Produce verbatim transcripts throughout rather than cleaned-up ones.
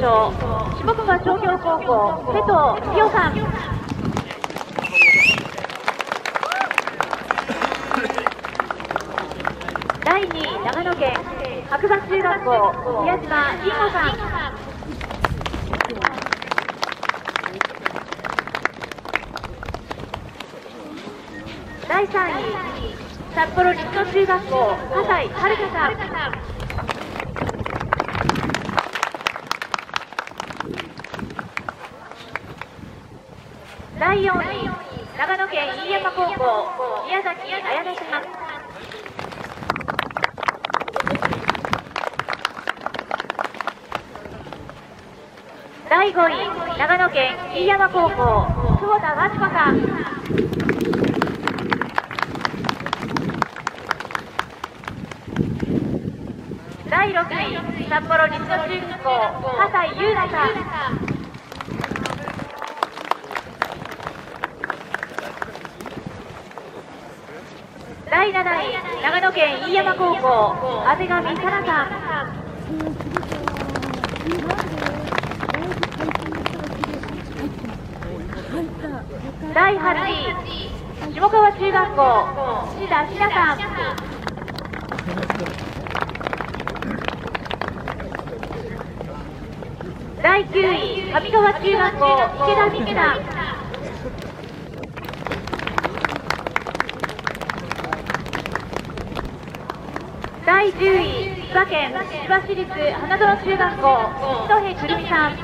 勝、下川商業高校、瀬戸伊代さん。だいにい、長野県白馬中学校、宮島慎吾さん。だいさんい、札幌西野中学校、葛西遥さん。だいよんい、長野県飯山高校、宮崎彩音さん。だいごい、長野県飯山高校、久保田真知子さん。だいろくい、札幌西野中学校、葛西優奈さん。だいなない、長野県飯山高校、畔上沙奈さん。だいはちい、下川中学校、土田ひなさん。だいきゅうい、上川中学校、池田美希さん。だいじゅうい、千葉県千葉市立花園中学校、一戸くるみさん。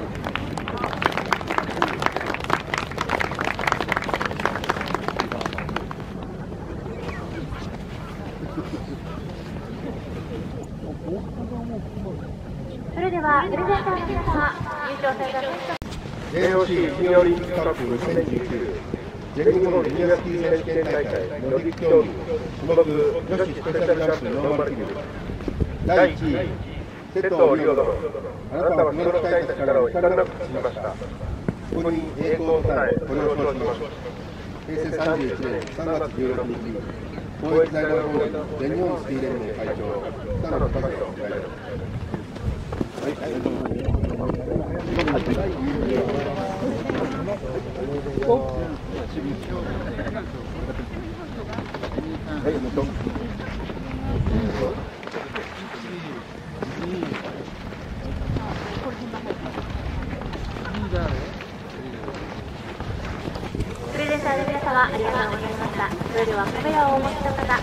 それではプレゼンターの皆様、優勝された選手。 ジェイオーシー ジュニアオリンピックカップにせんじゅうきゅう全日本ジュニアスキー選手権大会ノルディック競技種目女子スペシャルジャンプノーマルヒルだいいちい、瀬戸利央殿、あなたはその鍛えた力を光らなくしました。ここに栄光を伝え、これを表します。へいせいさんじゅういちねんさんがつじゅうろくにち、公益財団法人全日本スキー連盟会長、北野隆弘を迎えます。はい、ありがとうございます。はい、もうプレゼンターの皆様、ありがとうございました。それではカメラをお持ちの方、